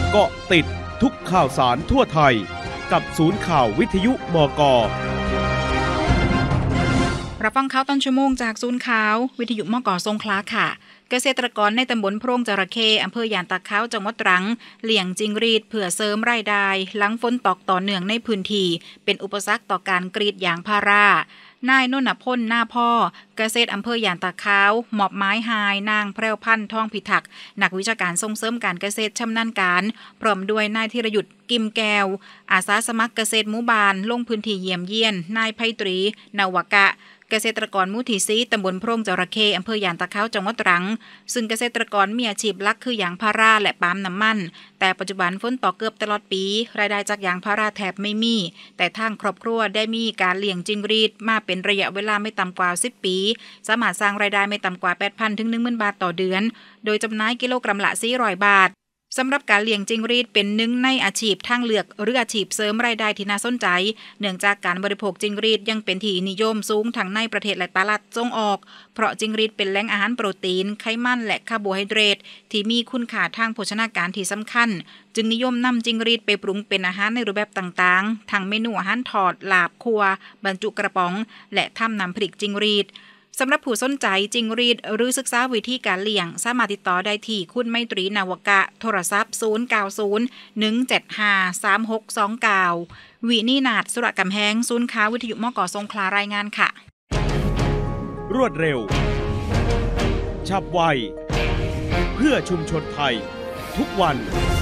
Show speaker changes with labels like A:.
A: เกาะติดทุกข่าวสารทั่วไทยกับศูนย์ข่าววิทยุบก.
B: รับฟังข่าวต้นชั่วโมงจากศูนย์ข่าววิทยุมก.สงขลาค่ะเกษตรกรในตำบลโพรงจระเข้อำเภอยานตาขาวจังหวัดตรังเลี้ยงจิงรีดเพื่อเสริมรายได้หลังฝนตกต่อเนื่องในพื้นที่เป็นอุปสรรคต่อการกรีดยางพารานายนนพลหน้าพ่อเกษตรอำเภอยานตาขาวหมอบไม้หายนางแพรวพันธ์ทองพิทักษ์นักวิชาการส่งเสริมการเกษตรชำนาญการพร้อมด้วยนายธีรยุทธกิมแก้วอาสาสมัครเกษตรหมู่บ้านลงพื้นที่เยี่ยมเยียนนายไพตรีนวกะเกษตรกรหมู่ที่4ตำบลโพรงจระเข้อำเภอยานตาขาวจังหวัดตรังซึ่งเกษตรกรมีอาชีพหลักคือยางพาราและปาล์มน้ำมันแต่ปัจจุบันฝนตกเกือบตลอดปีรายได้จากยางพาราแทบไม่มีแต่ทางครอบครัวได้มีการเลี้ยงจิงรีดมาเป็นระยะเวลาไม่ต่ำกว่า10ปีสามารถสร้างรายได้ไม่ต่ำกว่า 8,000 ถึง 10,000 บาทต่อเดือนโดยจำหน่ายกิโลกรัมละ400 บาทสำหรับการเลี้ยงจิงรีดเป็นหนึ่งในอาชีพทางเลือกหรืออาชีพเสริมรายได้ที่น่าสนใจเนื่องจากการบริโภคจิงรีดยังเป็นที่นิยมสูงทั้งในประเทศและตลาดส่งออกเพราะจิงรีดเป็นแหล่งอาหารโปรตีนไขมันและคาร์โบไฮเดรตที่มีคุณค่าทางโภชนาการที่สำคัญจึงนิยมนำจิงรีดไปปรุงเป็นอาหารในรูปแบบต่างๆทั้งเมนูอาหารทอดลาบคั่วบรรจุกระป๋องและทำน้ำพริกจิงรีดสำหรับผู้สนใจจิงรีดหรือศึกษาวิธีการเลี้ยงสามารถติดต่อได้ที่คุณไมตรีนวกะโทรศัพท์0901753629วินีนาฏสุรกำแหงศูนย์ข่าววิทยุมก.สงขลารายงานค่ะ
A: รวดเร็วฉับไวเพื่อชุมชนไทยทุกวัน